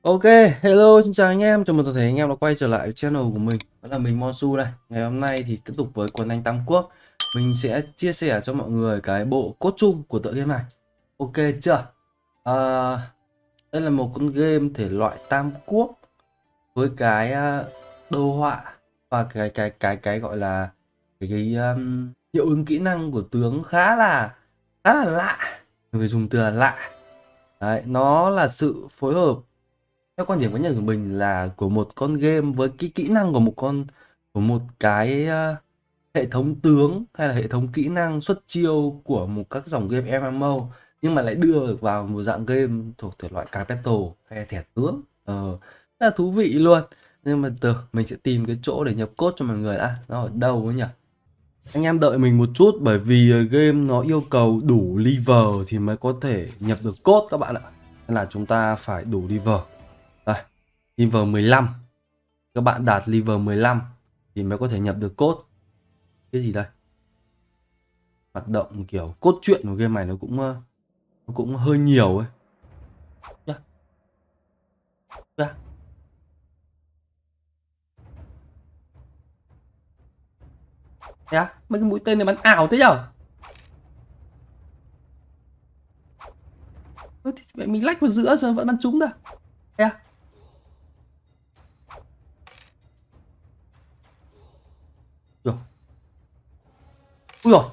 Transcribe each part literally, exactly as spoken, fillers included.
Ok, hello, xin chào anh em, chào mừng toàn thể anh em đã quay trở lại với channel của mình. Đó là mình Monsu đây. Ngày hôm nay thì tiếp tục với Quần Anh Tam Quốc. Mình sẽ chia sẻ cho mọi người cái bộ cốt chung của tựa game này. Ok chưa? À, đây là một con game thể loại Tam Quốc với cái uh, đồ họa và cái cái cái cái gọi là cái, cái um, hiệu ứng kỹ năng của tướng khá là khá là lạ. Mình phải dùng từ là lạ. Đấy, nó là sự phối hợp theo quan điểm cá nhân của mình là của một con game với cái kỹ năng của một con của một cái uh, hệ thống tướng hay là hệ thống kỹ năng xuất chiêu của một các dòng game em em ô, nhưng mà lại đưa được vào một dạng game thuộc thể loại capital hay là thẻ tướng. ờ, Rất là thú vị luôn. Nhưng mà từ mình sẽ tìm cái chỗ để nhập code cho mọi người đã, nó ở đâu ấy nhỉ? Anh em đợi mình một chút, bởi vì game nó yêu cầu đủ level thì mới có thể nhập được code các bạn ạ, nên là chúng ta phải đủ level. Đây, level mười lăm. Các bạn đạt level mười lăm thì mới có thể nhập được code. Cái gì đây? Hoạt động kiểu cốt truyện của game này nó cũng nó cũng hơi nhiều ấy. Yeah. Yeah. Yeah. Mấy cái mũi tên này bắn ảo thế nhở? Vậy mình lách vào giữa rồi vẫn bắn trúng ta. Yeah. Rồi. Ui rồi.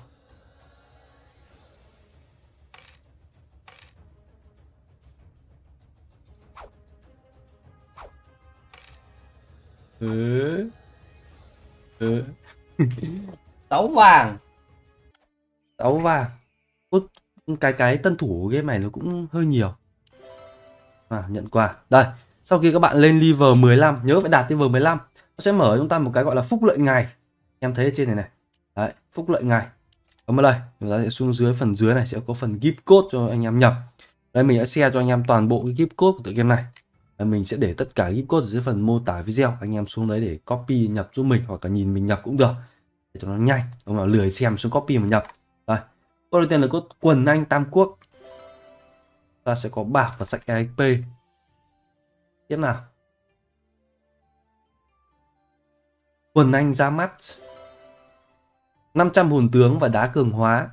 Ừ. Ừ. Sáu vàng. Sáu vàng. Út, cái cái tân thủ của game này nó cũng hơi nhiều. À, nhận quà. Đây, sau khi các bạn lên level mười lăm, nhớ phải đạt level mười lăm, nó sẽ mở chúng ta một cái gọi là phúc lợi ngày. Em thấy ở trên này này. Đấy, phúc lợi ngày. Bấm vào đây, chúng ta sẽ xuống dưới, phần dưới này sẽ có phần gift code cho anh em nhập. Đây mình đã share cho anh em toàn bộ cái gift code của tựa game này. Đây, mình sẽ để tất cả gift code ở dưới phần mô tả video, anh em xuống đấy để copy nhập giúp mình, hoặc là nhìn mình nhập cũng được để cho nó nhanh. Ông nào lười xem xuống copy mà nhập. Đây, code đầu tiên là code Quần Anh Tam Quốc. Ta sẽ có bạc và sách e ích pê. Tiếp nào, Quần Anh ra mắt năm trăm hồn tướng và đá cường hóa.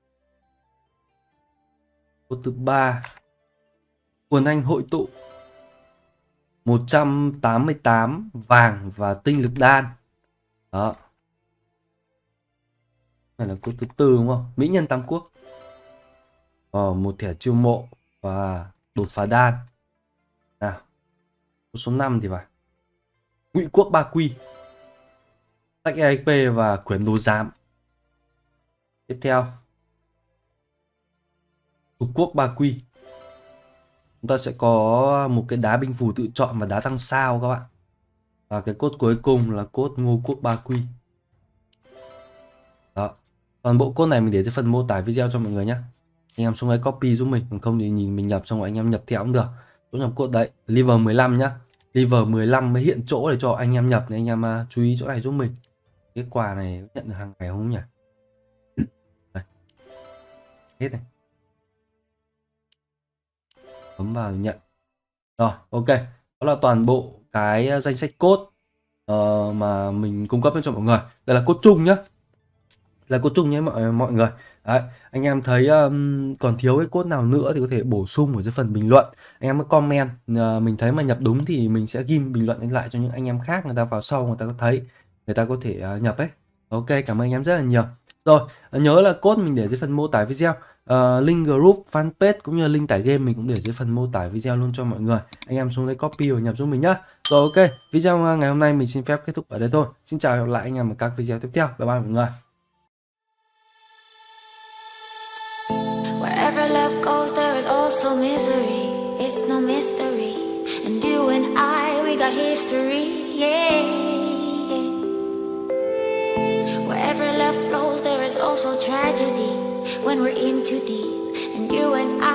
Code thứ ba, Quần Anh hội tụ một trăm tám mươi tám vàng và tinh lực đan. Đó, này là code thứ tư đúng không? Mỹ nhân Tam Quốc. Ờ, một thẻ chiêu mộ và đột phá đan. Nào, số năm thì phải Ngụy Quốc Ba Quy, sách e ích pê và quyển đồ giám. Tiếp theo, Lục Quốc Ba Quy. Chúng ta sẽ có một cái đá binh phù tự chọn và đá tăng sao các bạn. Và cái cốt cuối cùng là cốt Ngô Quốc Ba Quy. Đó, toàn bộ cốt này mình để trên phần mô tả video cho mọi người nhé. Anh em xuống đấy copy giúp mình, còn không thì nhìn mình nhập xong rồi anh em nhập theo cũng được. Chỗ nhập code đấy, level mười lăm nhá. Level mười lăm mới hiện chỗ để cho anh em nhập, nên anh em uh, chú ý chỗ này giúp mình. Cái quà này nhận được hàng ngày không nhỉ? Đây. Hết này. Bấm vào nhận. Rồi, ok. Đó là toàn bộ cái danh sách code uh, mà mình cung cấp cho mọi người. Đây là code chung nhá. Là code chung nhé mọi mọi người. Đấy, anh em thấy um, còn thiếu cái code nào nữa thì có thể bổ sung ở dưới phần bình luận. Anh em có comment, uh, mình thấy mà nhập đúng thì mình sẽ ghim bình luận lại cho những anh em khác, người ta vào sau người ta có thấy, người ta có thể uh, nhập ấy. Ok, cảm ơn anh em rất là nhiều. Rồi, uh, nhớ là code mình để dưới phần mô tả video. Uh, link group, fanpage cũng như link tải game mình cũng để dưới phần mô tả video luôn cho mọi người. Anh em xuống đấy copy và nhập giúp mình nhá. Rồi ok, video ngày hôm nay mình xin phép kết thúc ở đây thôi. Xin chào và hẹn gặp lại anh em ở các video tiếp theo. Bye bye mọi người. Wherever love goes, there is also misery. It's no mystery. And you and I, we got history. Yeah. Wherever love flows, there is also tragedy. When we're in too deep, and you and